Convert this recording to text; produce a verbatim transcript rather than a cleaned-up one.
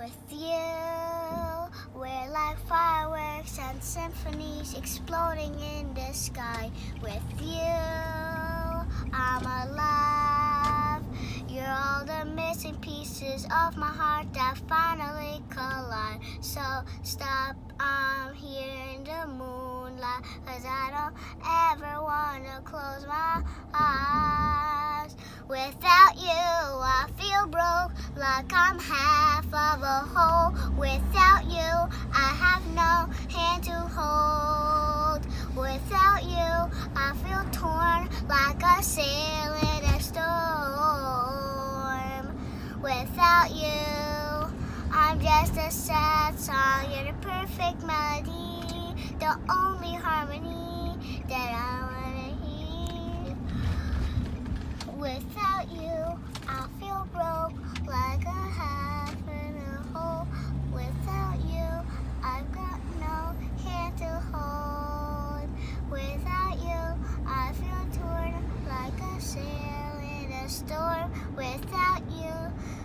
With you, we're like fireworks and symphonies exploding in the sky. With you, I'm alive. You're all the missing pieces of my heart that finally collide. So stop, I'm here in the moonlight, 'cause I don't ever wanna close my eyes. Without you, I feel broke, like I'm half of a whole. Without you, I have no hand to hold. Without you, I feel torn, like a sail in a storm. Without you, I'm just a sad song. You're the perfect melody, the only harmony that I wanna hear. Without you, I feel broke, like a half in a hole. Without you, I've got no hand to hold. Without you, I feel torn, like a sail in a storm. Without you,